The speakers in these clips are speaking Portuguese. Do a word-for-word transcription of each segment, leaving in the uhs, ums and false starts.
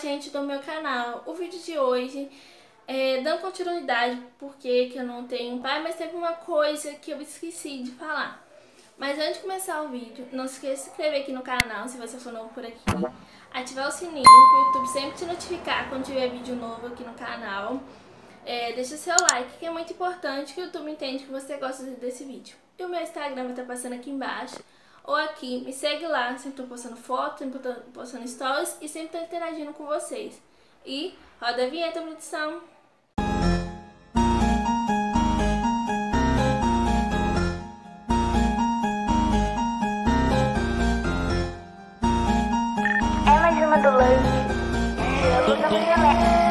gente do meu canal. O vídeo de hoje é dando continuidade porque que eu não tenho um pai, mas teve uma coisa que eu esqueci de falar. Mas antes de começar o vídeo, não se esqueça de se inscrever aqui no canal se você for novo por aqui. Ativar o sininho para o YouTube sempre te notificar quando tiver vídeo novo aqui no canal. É, deixa seu like, que é muito importante, que o YouTube entende que você gosta desse vídeo. E o meu Instagram vai estar passando aqui embaixo. Ou aqui, me segue lá, sempre estou postando fotos, sempre estou postando stories e sempre estou interagindo com vocês. E roda a vinheta, produção! É mais uma do lanche. Eu não queria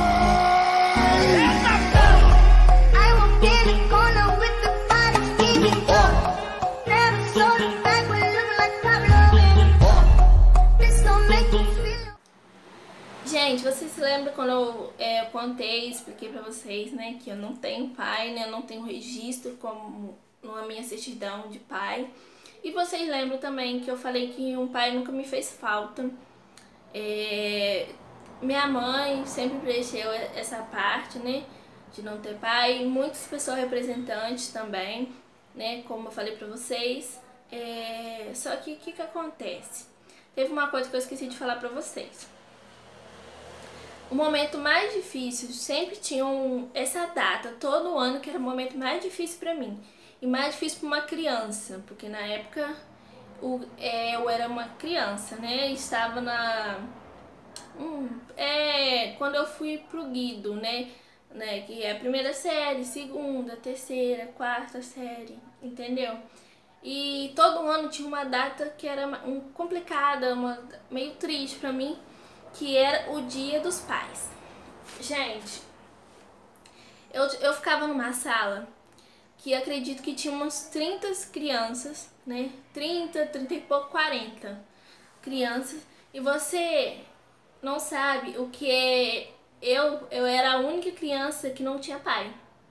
Gente, vocês se lembram quando eu, é, eu contei, expliquei pra vocês, né, que eu não tenho pai, né, eu não tenho registro como na minha certidão de pai. E vocês lembram também que eu falei que um pai nunca me fez falta. É, minha mãe sempre preencheu essa parte, né, de não ter pai. Muitas pessoas representantes também, né, como eu falei pra vocês. É, só que o que que acontece? Teve uma coisa que eu esqueci de falar pra vocês. O momento mais difícil, sempre tinha um, essa data, todo ano, que era o momento mais difícil pra mim. E mais difícil pra uma criança, porque na época o, é, eu era uma criança, né? Estava na... Hum, é, quando eu fui pro Guido, né? né? Que é a primeira série, segunda, terceira, quarta série, entendeu? E todo ano tinha uma data que era um, complicada, uma, meio triste pra mim, que era o Dia dos Pais. Gente, eu, eu ficava numa sala que acredito que tinha umas trinta crianças, né? trinta, trinta e pouco, quarenta crianças. E você não sabe o que é... Eu, eu era a única criança que não tinha pai.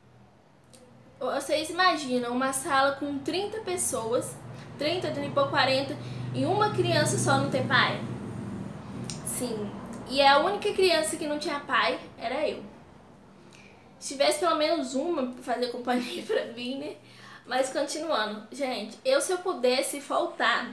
Vocês imaginam uma sala com trinta pessoas, trinta, trinta e pouco, quarenta, e uma criança só não ter pai? Sim, e a única criança que não tinha pai era eu. Se tivesse pelo menos uma pra fazer companhia pra mim, né? Mas continuando, gente, eu se eu pudesse faltar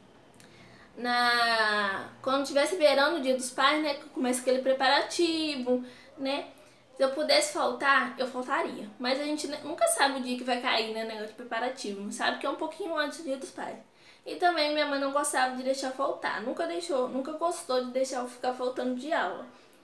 na... quando tivesse verão, no Dia dos Pais, né? Que começa aquele preparativo, né? Se eu pudesse faltar, eu faltaria. Mas a gente nunca sabe o dia que vai cair, né? Negócio de preparativo. Sabe que é um pouquinho antes do Dia dos Pais. E também minha mãe não gostava de deixar faltar. Nunca deixou, nunca gostou de deixar eu ficar faltando de aula.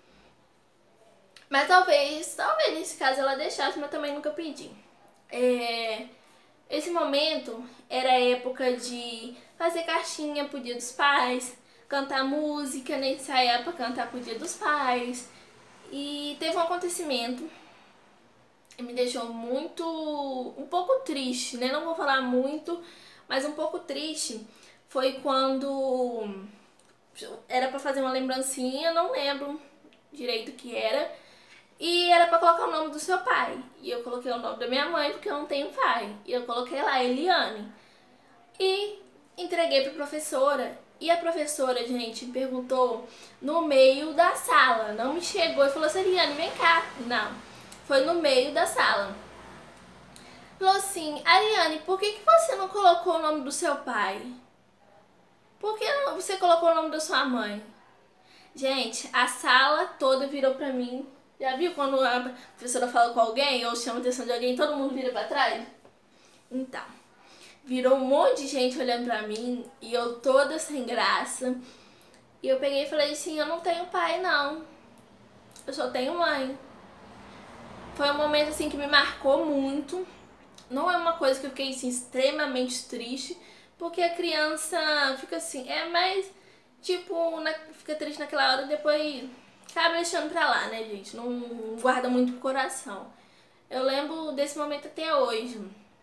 Mas talvez, talvez nesse caso ela deixasse, mas também nunca pedi. É, esse momento era a época de fazer caixinha pro Dia dos Pais, cantar música, né? Ensaiar pra cantar pro Dia dos Pais. E teve um acontecimento que me deixou muito, um pouco triste, né? Não vou falar muito, mas um pouco triste. Foi quando era pra fazer uma lembrancinha, não lembro direito o que era, e era pra colocar o nome do seu pai. E eu coloquei o nome da minha mãe porque eu não tenho pai. E eu coloquei lá, Eliane. E entreguei pra professora. E a professora, gente, perguntou no meio da sala. Não me chegou e falou assim, Eliane, vem cá. Não, foi no meio da sala. Falou assim, Ariane, por que, que você não colocou o nome do seu pai? Por que não, você colocou o nome da sua mãe? Gente, a sala toda virou pra mim. Já viu quando a professora fala com alguém ou chama a atenção de alguém, todo mundo vira pra trás? Então, virou um monte de gente olhando pra mim e eu toda sem graça. E eu peguei e falei assim, eu não tenho pai não, eu só tenho mãe. Foi um momento assim que me marcou muito. Não é uma coisa que eu fiquei assim, extremamente triste, porque a criança fica assim, é mais tipo, na, fica triste naquela hora e depois acaba deixando pra lá, né, gente? Não guarda muito pro coração. Eu lembro desse momento até hoje.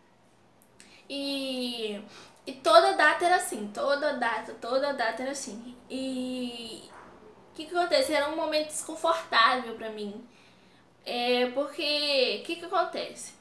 E, e toda data era assim, toda data, toda data era assim. E o que que acontece? Era um momento desconfortável pra mim. É, porque, o que que acontece?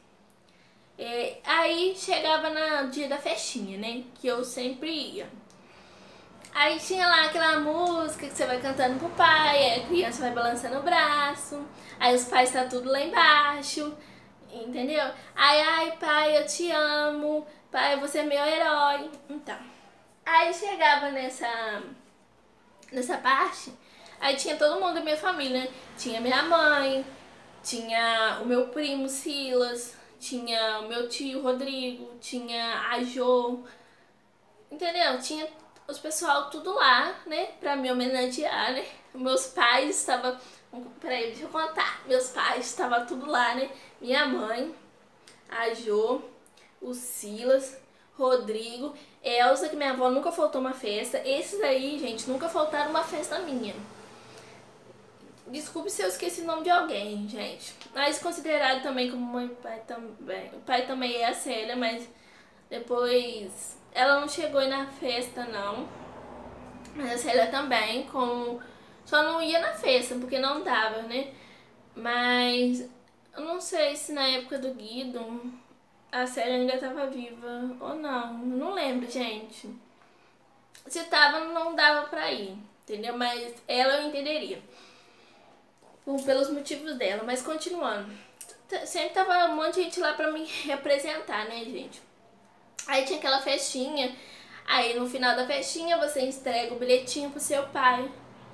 É, aí chegava no dia da festinha, né? Que eu sempre ia. Aí tinha lá aquela música que você vai cantando pro pai, aí a criança vai balançando o braço, aí os pais tá tudo lá embaixo, entendeu? Aí, ai pai, eu te amo, pai, você é meu herói. Então, aí chegava nessa, nessa parte, aí tinha todo mundo da minha família, né? Tinha minha mãe, tinha o meu primo Silas, tinha o meu tio Rodrigo, tinha a Jo, entendeu? Tinha os pessoal tudo lá, né, pra me homenagear, né? Meus pais estavam, peraí, deixa eu contar. Meus pais estavam tudo lá, né? Minha mãe, a Jo, o Silas, Rodrigo, Elza, que minha avó nunca faltou uma festa. Esses aí, gente, nunca faltaram uma festa minha. Desculpe se eu esqueci o nome de alguém, gente. Mas considerado também como mãe e pai também. O pai também é a Célia, mas depois ela não chegou aí na festa, não. Mas a Célia também, como... Só não ia na festa, porque não dava, né? Mas eu não sei se na época do Guido a Célia ainda estava viva ou não. Não lembro, gente. Se tava, não dava pra ir, entendeu? Mas ela eu entenderia. Pelos motivos dela. Mas continuando. Sempre tava um monte de gente lá pra me representar, né, gente? Aí tinha aquela festinha. Aí no final da festinha você entrega o bilhetinho pro seu pai.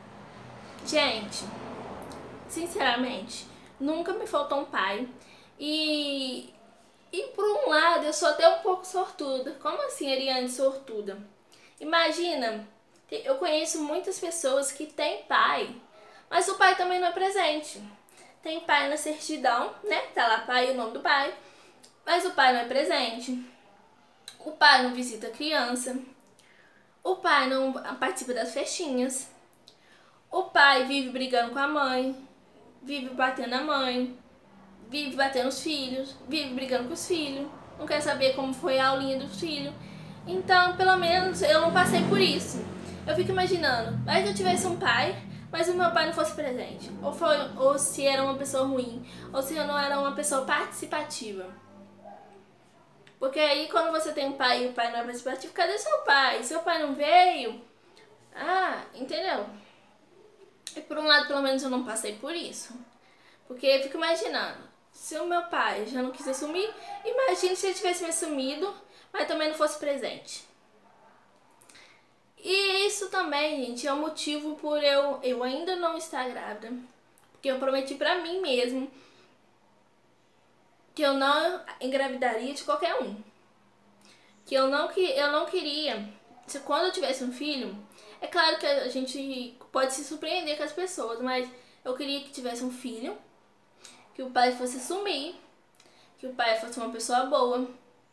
Gente, sinceramente, nunca me faltou um pai. E, e por um lado eu sou até um pouco sortuda. Como assim, Ariane, sortuda? Imagina, eu conheço muitas pessoas que têm pai, mas o pai também não é presente. Tem pai na certidão, né? Tá lá pai, o nome do pai, mas o pai não é presente. O pai não visita a criança. O pai não participa das festinhas. O pai vive brigando com a mãe. Vive batendo a mãe. Vive batendo os filhos. Vive brigando com os filhos. Não quer saber como foi a aulinha dos filhos. Então, pelo menos, eu não passei por isso. Eu fico imaginando, vai que eu tivesse um pai, mas o meu pai não fosse presente. Ou, foi, ou se era uma pessoa ruim. Ou se eu não era uma pessoa participativa. Porque aí quando você tem um pai e o pai não é participativo, cadê seu pai? Seu pai não veio? Ah, entendeu? E por um lado, pelo menos eu não passei por isso. Porque eu fico imaginando, se o meu pai já não quis assumir, imagine se ele tivesse me assumido, mas também não fosse presente. E isso também, gente, é um motivo por eu, eu ainda não estar grávida. Porque eu prometi pra mim mesmo que eu não engravidaria de qualquer um. Que eu não, que eu não queria, se quando eu tivesse um filho, é claro que a gente pode se surpreender com as pessoas, mas eu queria que tivesse um filho, que o pai fosse assumir, que o pai fosse uma pessoa boa,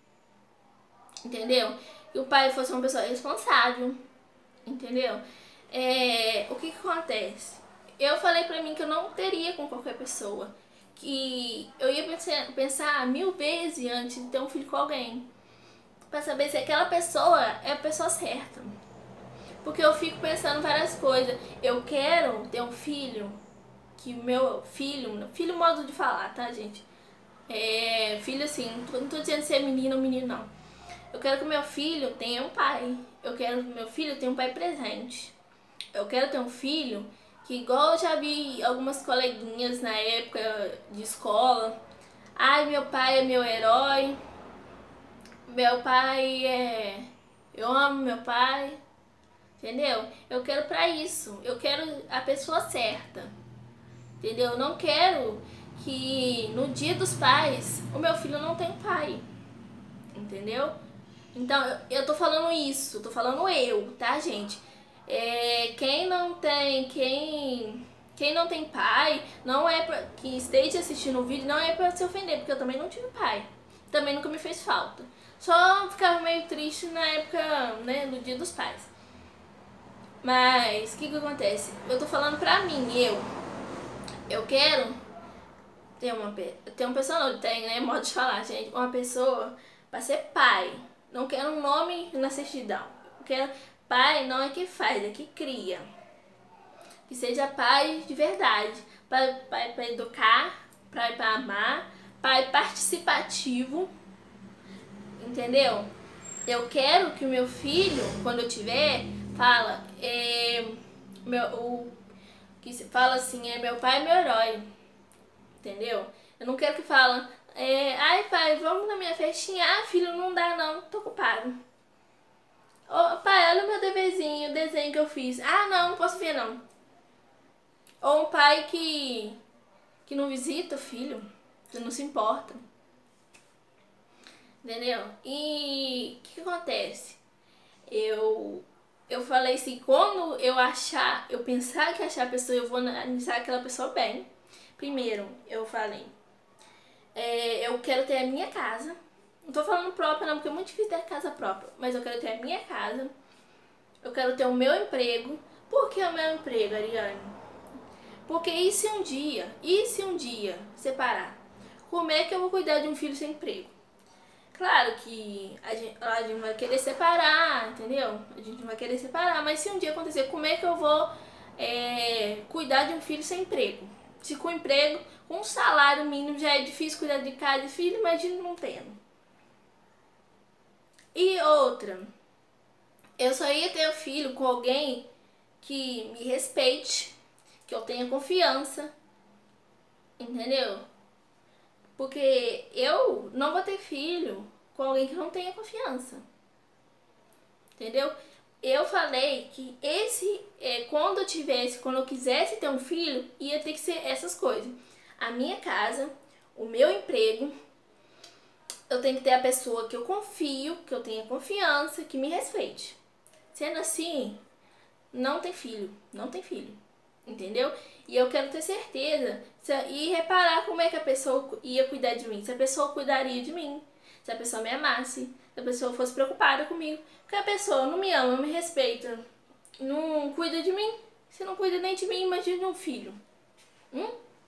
entendeu? Que o pai fosse uma pessoa responsável, entendeu? É, o que que acontece? Eu falei pra mim que eu não teria com qualquer pessoa, que eu ia pensar, pensar mil vezes antes de ter um filho com alguém, pra saber se aquela pessoa é a pessoa certa. Porque eu fico pensando várias coisas. Eu quero ter um filho, que meu filho, filho modo de falar, tá, gente? É, filho assim, não tô, não tô dizendo se é menino ou menino, não. Eu quero que meu filho tenha um pai. Eu quero que meu filho tenha um pai presente. Eu quero ter um filho que, igual eu já vi algumas coleguinhas na época de escola. Ai, meu pai é meu herói. Meu pai é... Eu amo meu pai. Entendeu? Eu quero pra isso. Eu quero a pessoa certa. Entendeu? Eu não quero que no dia dos pais o meu filho não tenha pai. Entendeu? Então, eu, eu tô falando isso. Tô falando eu, tá, gente? É, quem não tem... Quem... Quem não tem pai, não é pra, que esteja assistindo o vídeo, não é pra se ofender, porque eu também não tive pai. Também nunca me fez falta. Só ficava meio triste na época, né, do dia dos pais. Mas, o que que acontece? Eu tô falando pra mim, eu. Eu quero ter uma, ter uma pessoa, não tem, né, modo de falar, gente. Uma pessoa pra ser pai. Não quero um nome na certidão. Eu quero pai, não é que faz, é que cria. Que seja pai de verdade. Pai, pai pra educar, pai pra amar, pai participativo. Entendeu? Eu quero que o meu filho, quando eu tiver, fala, é, meu, o que se fala assim, é meu pai é meu herói, entendeu? Eu não quero que fala, é, ai pai, vamos na minha festinha, ah filho, não dá não, tô ocupado. Ô pai, olha o meu deverzinho, o desenho que eu fiz, ah não, não posso ver não. Ou um pai que, que não visita o filho, que não se importa, entendeu? E o que, que acontece? Eu... Eu falei assim, quando eu achar, eu pensar que achar a pessoa, eu vou analisar aquela pessoa bem. Primeiro, eu falei, é, eu quero ter a minha casa. Não tô falando própria não, porque é muito difícil ter casa própria. Mas eu quero ter a minha casa. Eu quero ter o meu emprego. Por que o meu emprego, Ariane? Porque e se um dia, e se um dia separar? Como é que eu vou cuidar de um filho sem emprego? Claro que a gente, a gente vai querer separar, entendeu? A gente vai querer separar, mas se um dia acontecer, como é que eu vou é, cuidar de um filho sem emprego? Se com emprego, com um salário mínimo já é difícil cuidar de cada filho, imagina não tendo. E outra, eu só ia ter um filho com alguém que me respeite, que eu tenha confiança, entendeu? Porque eu não vou ter filho com alguém que não tenha confiança. Entendeu? Eu falei que esse, é, quando eu tivesse, quando eu quisesse ter um filho, ia ter que ser essas coisas. A minha casa, o meu emprego, eu tenho que ter a pessoa que eu confio, que eu tenha confiança, que me respeite. Sendo assim, não tem filho, não tem filho. Entendeu? E eu quero ter certeza e reparar como é que a pessoa ia cuidar de mim. Se a pessoa cuidaria de mim, se a pessoa me amasse, se a pessoa fosse preocupada comigo. Porque a pessoa não me ama, não me respeita, não cuida de mim. Se não cuida nem de mim, imagina de um filho. Hum?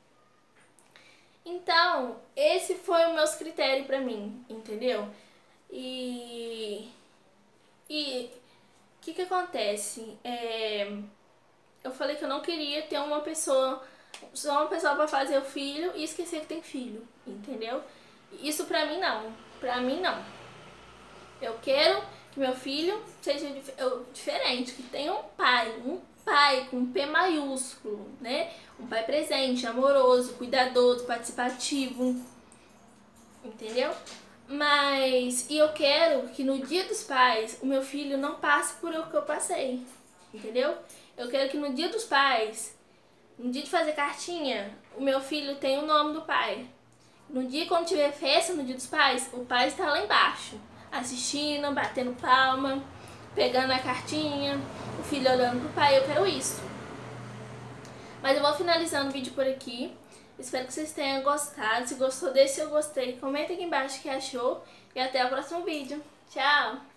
Então, esse foi o meus critérios pra mim, entendeu? E... E... O que que acontece? É... Eu falei que eu não queria ter uma pessoa, só uma pessoa pra fazer o filho e esquecer que tem filho, entendeu? Isso pra mim não, pra mim não. Eu quero que meu filho seja dif diferente, que tenha um pai, um pai com um P maiúsculo, né? Um pai presente, amoroso, cuidadoso, participativo, entendeu? Mas, e eu quero que no dia dos pais, o meu filho não passe por o que eu passei, entendeu? Eu quero que no dia dos pais, no dia de fazer cartinha, o meu filho tenha o nome do pai. No dia quando tiver festa, no dia dos pais, o pai está lá embaixo, assistindo, batendo palma, pegando a cartinha, o filho olhando pro pai. Eu quero isso. Mas eu vou finalizando o vídeo por aqui. Espero que vocês tenham gostado. Se gostou desse, eu gostei. Comenta aqui embaixo o que achou. E até o próximo vídeo. Tchau!